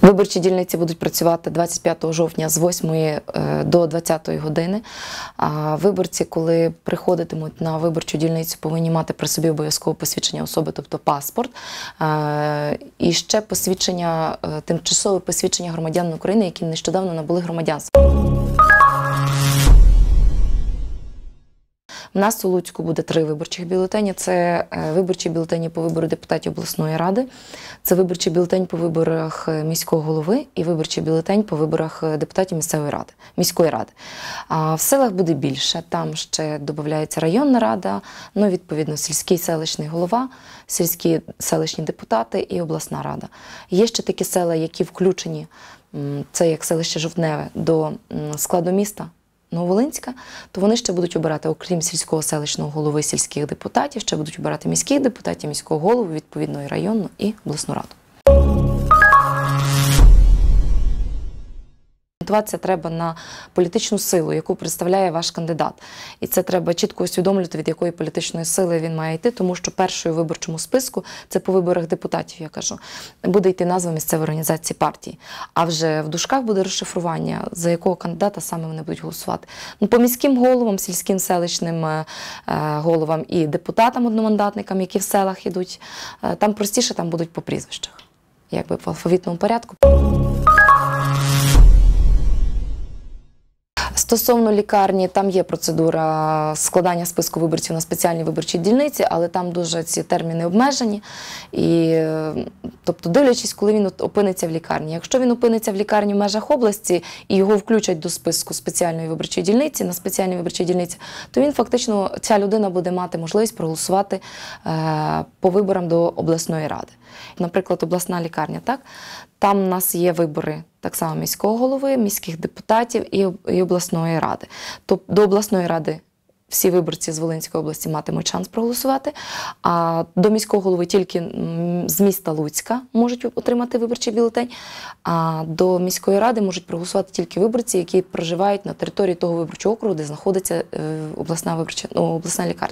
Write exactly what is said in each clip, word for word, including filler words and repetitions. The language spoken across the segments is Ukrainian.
Виборчі дільниці будуть працювати двадцять п'ятого жовтня з восьмої до двадцятої години. А виборці, коли приходитимуть на виборчу дільницю, повинні мати при собі обов'язково посвідчення особи, тобто паспорт. І ще посвідчення, тимчасове посвідчення громадян України, які нещодавно набули громадянство. У нас у Луцьку буде три виборчих бюлетені. Це виборчі бюлетені по вибору депутатів обласної ради, це виборчий бюлетень по виборах міського голови і виборчий бюлетень по виборах депутатів місцевої ради, міської ради. А в селах буде більше. Там ще додається районна рада, ну, відповідно, сільський селищний голова, сільські селищні депутати і обласна рада. Є ще такі села, які включені, це як селище Жовтневе, до складу міста Нововолинська, то вони ще будуть обирати, окрім сільського селищного голови, сільських депутатів, ще будуть обирати міських депутатів, міського голову, відповідно і районну, і обласну раду. Орієнтуватися треба на політичну силу, яку представляє ваш кандидат. І це треба чітко усвідомлювати, від якої політичної сили він має йти, тому що першою в виборчому списку, це по виборах депутатів, я кажу, буде йти назва місцевої організації партії. А вже в дужках буде розшифрування, за якого кандидата саме вони будуть голосувати. Ну, по міським головам, сільським селищним е, головам і депутатам-одномандатникам, які в селах йдуть, е, там простіше, там будуть по прізвищах, якби в алфавітному порядку. Стосовно лікарні, там є процедура складання списку виборців на спеціальній виборчій дільниці, але там дуже ці терміни обмежені. І, тобто, дивлячись, коли він опиниться в лікарні. Якщо він опиниться в лікарні в межах області і його включать до списку спеціальної виборчої дільниці, на спеціальній виборчій дільниці, то він фактично, ця людина буде мати можливість проголосувати е, по виборам до обласної ради. Наприклад, обласна лікарня, так? Там у нас є вибори так само міського голови, міських депутатів і, і обласної ради. Тобто до обласної ради всі виборці з Волинської області матимуть шанс проголосувати, а до міського голови тільки з міста Луцька можуть отримати виборчий бюлетень, а до міської ради можуть проголосувати тільки виборці, які проживають на території того виборчого округу, де знаходиться обласна, виборча, ну, обласна лікарня.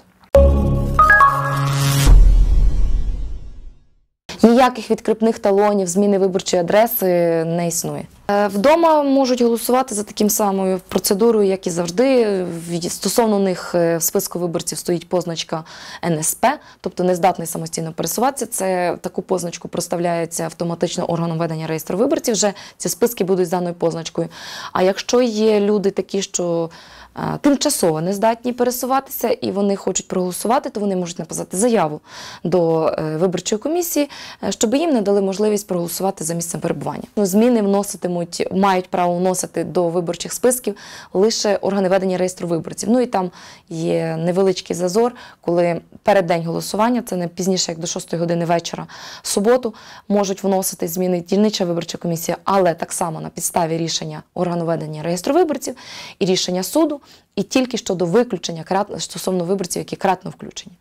Ніяких відкріпних талонів, зміни виборчої адреси не існує. Вдома можуть голосувати за таким самою процедурою, як і завжди. Стосовно них в списку виборців стоїть позначка ен ес пе, тобто нездатний самостійно пересуватися. Це таку позначку проставляється автоматично органом ведення реєстру виборців. Вже ці списки будуть з даною позначкою. А якщо є люди такі, що тимчасово не здатні пересуватися і вони хочуть проголосувати, то вони можуть написати заяву до виборчої комісії, щоб їм надали можливість проголосувати за місцем перебування. Зміни вноситимуть, мають право вносити до виборчих списків лише органи ведення реєстру виборців. Ну і там є невеличкий зазор, коли перед день голосування, це не пізніше, як до шостої години вечора, в суботу, можуть вносити зміни дільнича виборча комісія, але так само на підставі рішення органу ведення реєстру виборців і рішення суду, і тільки щодо виключення стосовно виборців, які кратно включені.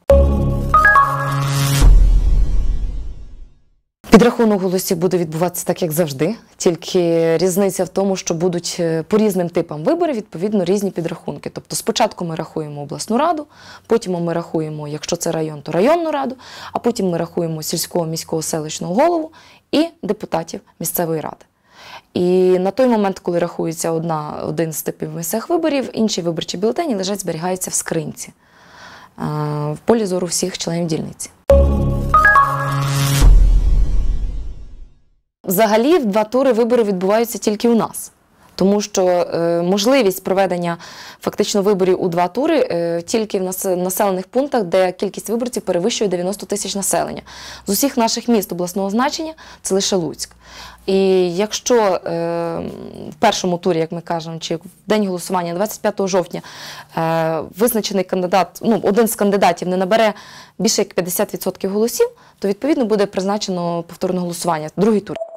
Підрахунок голосів буде відбуватися так, як завжди, тільки різниця в тому, що будуть по різним типам виборів, відповідно, різні підрахунки. Тобто спочатку ми рахуємо обласну раду, потім ми рахуємо, якщо це район, то районну раду, а потім ми рахуємо сільського, міського, селищного голову і депутатів місцевої ради. І на той момент, коли рахується одна, один з типів місцевих виборів, інші виборчі бюлетені лежать, зберігаються в скринці, в полі зору всіх членів дільниці. Взагалі, два тури виборів відбуваються тільки у нас. Тому що е, можливість проведення фактично виборів у два тури е, тільки в населених пунктах, де кількість виборців перевищує дев'яносто тисяч населення. З усіх наших міст обласного значення це лише Луцьк. І якщо е, в першому турі, як ми кажемо, чи в день голосування двадцять п'ятого жовтня е, визначений кандидат, ну, один з кандидатів не набере більше як п'ятдесят відсотків голосів, то відповідно буде призначено повторне голосування, другий тур.